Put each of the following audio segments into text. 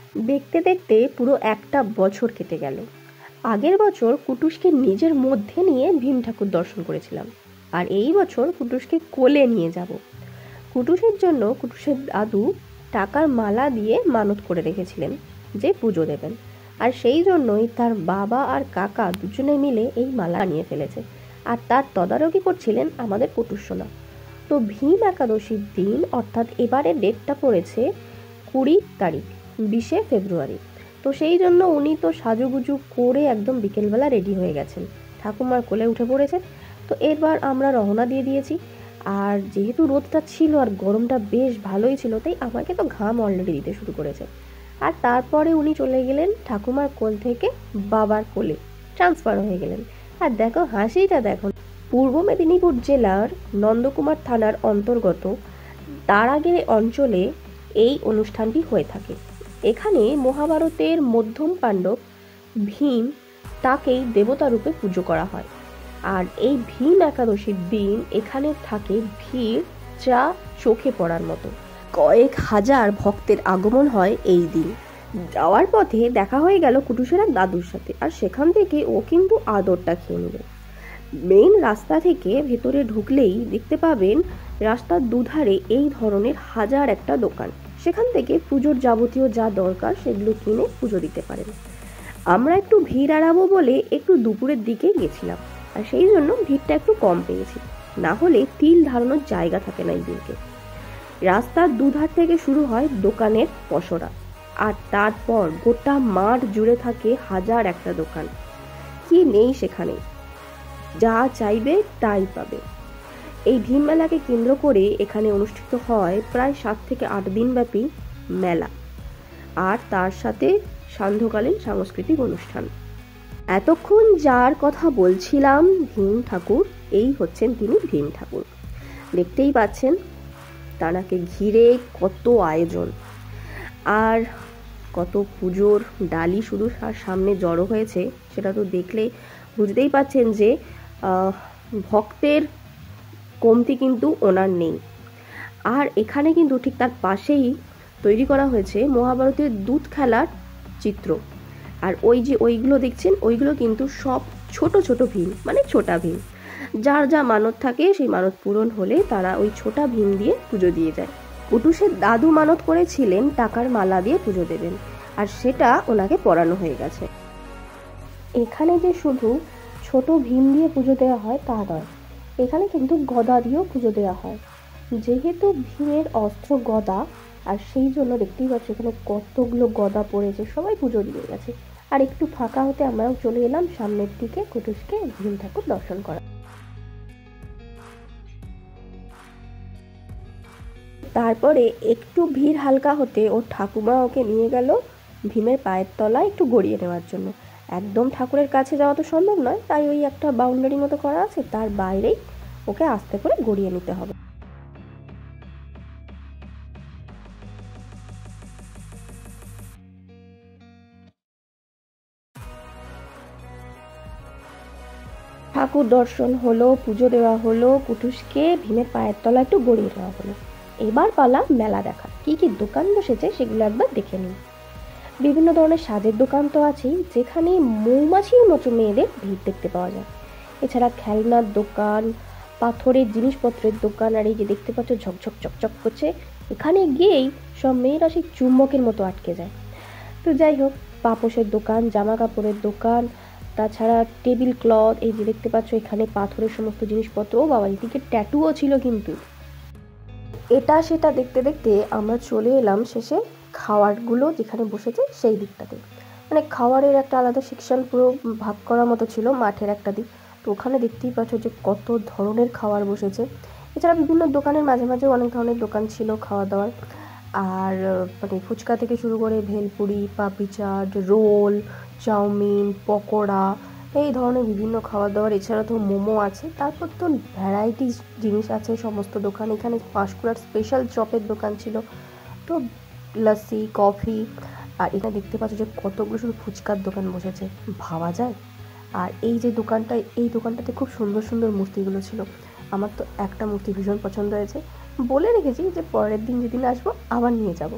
দেখতে দেখতে পুরো একটা বছর কেটে গেল। আগের বছর কুটুসকে নিজের মধ্যে নিয়ে ভীম ঠাকুর দর্শন করেছিলাম, আর এই বছর কুটুসকে কোলে নিয়ে যাব। কুটুসের জন্য কুটুসের দাদু টাকার মালা দিয়ে মানত করে রেখেছিলেন যে পুজো দেবেন, আর সেই জন্যই তার বাবা আর কাকা দুজনে মিলে এই মালা বানিয়ে ফেলেছে, আর তার তদারকি করছিলেন আমাদের কুটুস সোনা। তো ভীম একাদশীর দিন, অর্থাৎ এবারে ডেটটা পড়েছে 20 তারিখ, 20শে ফেব্রুয়ারি। তো সেই জন্য উনি তো সাজুগুজু করে একদম বিকেলবেলা রেডি হয়ে গেছেন, ঠাকুমার কোলে উঠে পড়েছেন। তো এবার আমরা রওনা দিয়ে দিয়েছি, আর যেহেতু রোদটা ছিল আর গরমটা বেশ ভালোই ছিল, তাই আমাকে তো ঘাম অলরেডি দিতে শুরু করেছে। আর তারপরে উনি চলে গেলেন ঠাকুমার কোল থেকে বাবার কোলে ট্রান্সফার হয়ে গেলেন। আর দেখো হাসিটা দেখো। পূর্ব মেদিনীপুর জেলার নন্দকুমার থানার অন্তর্গত তারাগিরি অঞ্চলে এই অনুষ্ঠানটি হয়ে থাকে। এখানে মহাভারতের মধ্যম পাণ্ডব ভীম, তাকেই দেবতা রূপে পুজো করা হয়। আর এই ভীম একাদশীর দিন এখানে থাকে ভিড় যা চোখে পড়ার মতো। কয়েক হাজার ভক্তের আগমন হয় এই দিন। যাওয়ার পথে দেখা হয়ে গেল কুটুসের এক দাদুর সাথে, আর সেখান থেকে ও কিন্তু আদরটা খেয়ে নিল। মেইন রাস্তা থেকে ভেতরে ঢুকলেই দেখতে পাবেন রাস্তার দুধারে এই ধরনের হাজার একটা দোকান। সেখান থেকে পুজোর যাবতীয় যা দরকার সেগুলো কিনে পুজো দিতে পারেন। আমরা একটু ভিড় এড়াবো বলে একটু দুপুরের দিকে গেছিলাম, আর সেই জন্য ভিড়টা একটু কম পেয়েছি, না হলে তিল ধারণের জায়গা থাকে না এই দিনকে। রাস্তার দুধার থেকে শুরু হয় দোকানের পসরা, আর তারপর গোটা মাঠ জুড়ে থাকে হাজার একটা দোকান। কি নেই সেখানে, যা চাইবে তাই পাবে। এই ভীম মেলাকে কেন্দ্র করে এখানে অনুষ্ঠিত হয় প্রায় 7 থেকে 8 দিন ব্যাপী মেলা, আর তার সাথে সান্ধ্যকালীন সাংস্কৃতিক অনুষ্ঠান। এতক্ষণ যার কথা বলছিলাম ভীম ঠাকুর, এই হচ্ছেন তিনি ভীম ঠাকুর। দেখতেই পাচ্ছেন তানাকে ঘিরে কত আয়োজন, আর কত পুজোর ডালি শুধু সামনে জড়ো হয়েছে, সেটা তো দেখলে বুঝতেই পাচ্ছেন যে ভক্তের কমতি কিন্তু ওনার নেই। আর এখানে কিন্তু ঠিক তার পাশেই তৈরি করা হয়েছে মহাভারতের দুধ খেলার চিত্র। আর ওই যে ওইগুলো দেখছেন, ওইগুলো কিন্তু সব ছোট ছোট ভীম, মানে ছোটা ভীম। যার যা মানত থাকে সেই মানত পূরণ হলে তারা ওই ছোটা ভীম দিয়ে পুজো দিয়ে যায়। কুটুসের দাদু মানত করেছিলেন টাকার মালা দিয়ে পুজো দেবেন, আর সেটা ওনাকে পরানো হয়ে গেছে। এখানে যে শুধু ছোট ভীম দিয়ে পুজো দেওয়া হয় তা নয়, এখানে কিন্তু গদা দিয়েও পুজো দেওয়া হয়। যেহেতু ভীমের অস্ত্র গদা, আর সেই জন্য দেখতেই পাচ্ছি এখানে কতগুলো গদা পড়েছে, সবাই পুজো দিয়ে গেছে। আর একটু ফাঁকা হতে আমরাও চলে এলাম সামনের দিকে কুটুসকে ভীম ঠাকুর দর্শন করা। তারপরে একটু ভিড় হালকা হতে ওর ঠাকুমা ওকে নিয়ে গেল ভীমের পায়ের তলায় একটু গড়িয়ে নেওয়ার জন্য। একদম ঠাকুরের কাছে যাওয়া তো সম্ভব নয়, তাই ওই একটা বাউন্ডারি মতো করা আছে, তার বাইরেই ওকে আস্তে করে গড়িয়ে নিতে হবে। ঠাকুর দর্শন হলো, পুজো দেওয়া হলো, কুটুসকে ভীমের পায়ের তলা একটু গড়িয়ে দেওয়া হলো। এবার পালা মেলা দেখা। কি কি দোকান বসেছে সেগুলো একবার দেখে নিন। বিভিন্ন ধরনের সাজের দোকান তো আছেই, যেখানে মৌমাছির মতো মেয়েদের ভিড় দেখতে পাওয়া যায়। এছাড়া খেলনার দোকান, পাথরের জিনিসপত্রের দোকান, আর এই যে দেখতে পাচ্ছ ঝকঝক চকচক করছে, এখানে গিয়েই সব মেয়েরা সেই চুম্বকের মতো আটকে যায়। তো যাই হোক, পাপোশের দোকান, জামা কাপড়ের দোকান, তাছাড়া টেবিল ক্লথ, এই যে দেখতে পাচ্ছ এখানে পাথরের সমস্ত জিনিসপত্র। ও বাবা, এদিকে ট্যাটুও ছিল কিন্তু। এটা সেটা দেখতে দেখতে আমরা চলে এলাম শেষে খাওয়ারগুলো যেখানে বসেছে সেই দিকটাতে। মানে খাওয়ারের একটা আলাদা সেকশন পুরো ভাগ করার মতো ছিল, মাঠের একটা দিক। তো ওখানে দেখতেই পাচ্ছ যে কত ধরনের খাবার বসেছে। এছাড়া বিভিন্ন দোকানের মাঝে মাঝে অনেক ধরনের দোকান ছিল খাওয়া দাওয়ার। আর মানে ফুচকা থেকে শুরু করে ভেলপুরি, পাপড়ি চাট, রোল, চাউমিন, পকোড়া, এই ধরনের বিভিন্ন খাবার দাবার। এছাড়া তো মোমো আছে, তারপর তো ভ্যারাইটি জিনিস আছে সমস্ত দোকান। এখানে পাঁশকুড়ার স্পেশাল চপের দোকান ছিল, তো লস্যি, কফি। আর এটা দেখতে পাচ্ছ যে কতগুলো শুধু ফুচকার দোকান বসেছে, ভাবা যায়। আর এই যে দোকানটা, এই দোকানটাতে খুব সুন্দর সুন্দর মূর্তিগুলো ছিল। আমার তো একটা মূর্তি ভীষণ পছন্দ হয়েছে, বলে রেখেছি যে পরের দিন যেদিন আসবো আবার নিয়ে যাব। তো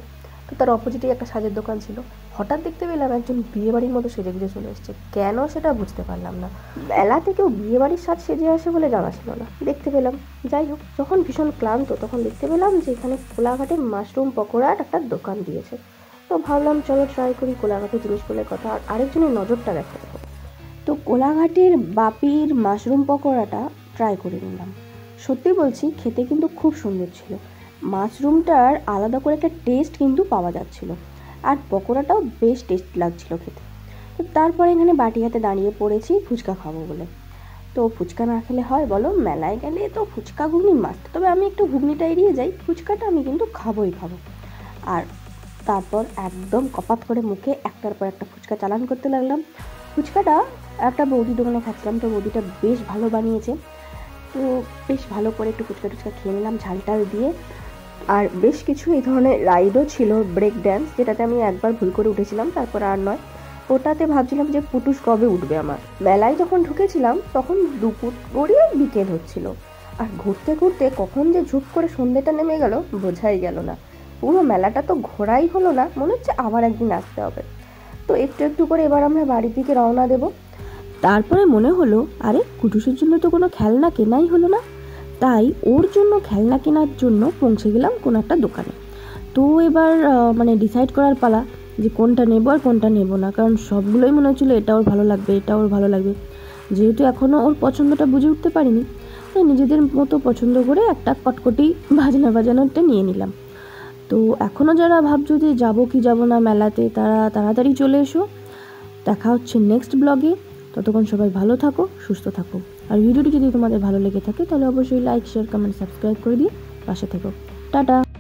তো তার অপোজিটেই একটা সাজের দোকান ছিল। হঠাৎ দেখতে পেলাম একজন বিয়েবাড়ির মতো সেজে গুজে চলে এসছে, কেন সেটা বুঝতে পারলাম না। মেলাতে কেউ বিয়েবাড়ির সাজ সেজে আসে বলে জানা ছিল না, দেখতে পেলাম। যাই হোক, যখন ভীষণ ক্লান্ত তখন দেখতে পেলাম যে এখানে কোলাঘাটে মাশরুম পকোড়ার একটা দোকান দিয়েছে। তো ভাবলাম চলো ট্রাই করি কোলাঘাটের জিনিসগুলোর কথা, আর আরেকজনের নজরটা দেখো। তো কোলাঘাটের বাপির মাশরুম পকোড়াটা ট্রাই করে নিলাম। সত্যি বলছি, খেতে কিন্তু খুব সুন্দর ছিল। মাশরুমটার আলাদা করে একটা টেস্ট কিন্তু পাওয়া যাচ্ছিল, আর পকোড়াটাও বেশ টেস্ট লাগছিল খেতে। তো তারপরে এখানে বাটি হাতে দাঁড়িয়ে পড়েছি ফুচকা খাবো বলে। তো ফুচকা না খেলে হয় বলো, মেলায় গেলে তো ফুচকা ঘুগনি মাস্ট। তবে আমি একটু ঘুগনিটা এড়িয়ে যাই, ফুচকাটা আমি কিন্তু খাবোই খাবো। আর তারপর একদম কপাত করে মুখে একটার পর একটা ফুচকা চালান করতে লাগলাম। ফুচকাটা একটা বৌদির দোকানে খাচ্ছিলাম, তো বৌদিটা বেশ ভালো বানিয়েছে। তো বেশ ভালো করে একটু ফুচকা টুচকা খেয়ে নিলাম ঝাল টাল দিয়ে। আর বেশ কিছু এই ধরনের রাইডও ছিল, ব্রেক ড্যান্স, যেটাতে আমি একবার ভুল করে উঠেছিলাম, তারপর আর নয়। ওটাতে ভাবছিলাম যে পুটুস কবে উঠবে আমার। মেলায় যখন ঢুকেছিলাম তখন দুপুর গড়িয়ে বিকেল হচ্ছিল, আর ঘুরতে ঘুরতে কখন যে ঝুপ করে সন্ধ্যেটা নেমে গেল বোঝাই গেল না। পুরো মেলাটা তো ঘোরাই হলো না, মনে হচ্ছে আবার একদিন আসতে হবে। তো একটু একটু করে এবার আমরা বাড়ির দিকে রওনা দেব। তারপরে মনে হলো, আরে কুটুসের জন্য তো কোনো খেলনা কেনাই হলো না। তাই ওর জন্য খেলনা কেনার জন্য পৌঁছে গেলাম কোনো একটা দোকানে। তো এবার ডিসাইড করার পালা যে কোনটা নেবো আর কোনটা নেবো না, কারণ সবগুলোই মনে হচ্ছিলো এটা ওর ভালো লাগবে, এটা ওর ভালো লাগবে। যেহেতু এখনও ওর পছন্দটা বুঝে উঠতে পারিনি, তাই নিজেদের মতো পছন্দ করে একটা কটকটি বাজানোটা নিয়ে নিলাম। তো এখনও যারা ভাবছো যে যাবো কি যাবো না মেলাতে, তারা তাড়াতাড়ি চলে এসো। দেখা হচ্ছে নেক্সট ব্লগে। ততক্ষণ সবাই ভালো থাকো, সুস্থ থাকো। আর ভিডিওটি যদি তোমাদের ভালো লেগে থাকে তাহলে অবশ্যই লাইক, শেয়ার, কমেন্ট, সাবস্ক্রাইব করে দিয়ে পাশে থেকো। টাটা।